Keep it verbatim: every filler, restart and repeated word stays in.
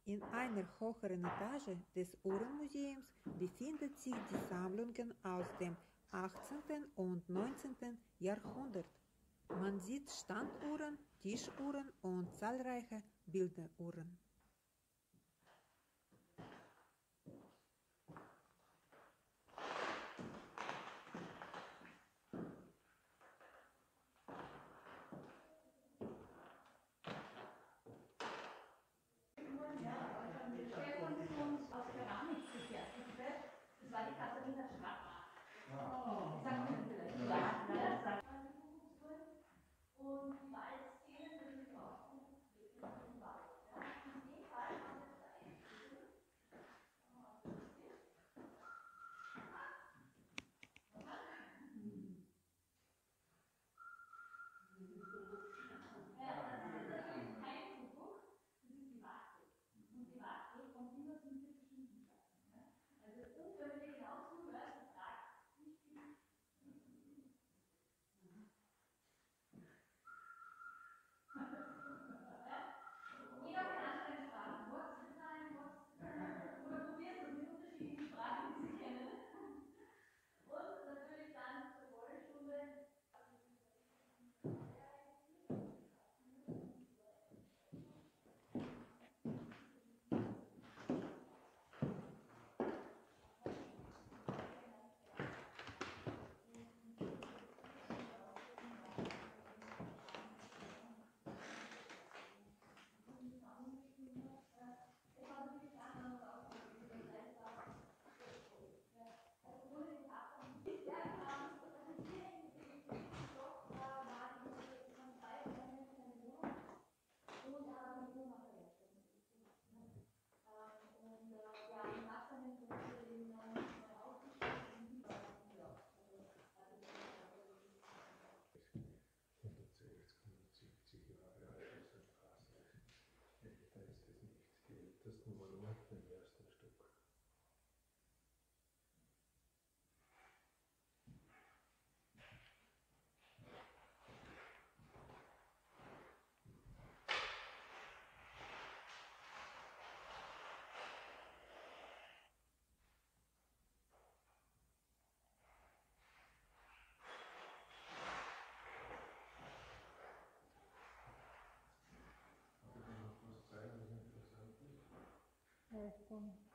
In einer höheren Etage des Uhrenmuseums befinden sich die Sammlungen aus dem achtzehnten und neunzehnten Jahrhundert. Man sieht Standuhren, Tischuhren und zahlreiche Bilderuhren. Aus Keramik gefertigt wird. Das war die Katharina Schwarz. Oh. Sagt man vielleicht? Ja, ja, das sagt man. Und die Waldszene natürlich auch. In dem Fall haben wir da ein Ja, das ist kein Kuckuck, das ist die Wachtel. Und die Wachtel kommt immer zum typischen Satz. Also wenn ihr genau zuhört, dann sagt nicht viel. Jeder kann andere Sprachen, Wurzeln sein, oder probiert es mit unterschiedlichen Sprachen, die Sie kennen. Und natürlich dann zur Vollstunde. hundertsechzig, hundertsiebzig Jahre alt ist ein Fassel. Älter ist es nicht. Die ältesten waren nur im ersten Stock. Was zeigen, was interessant ist?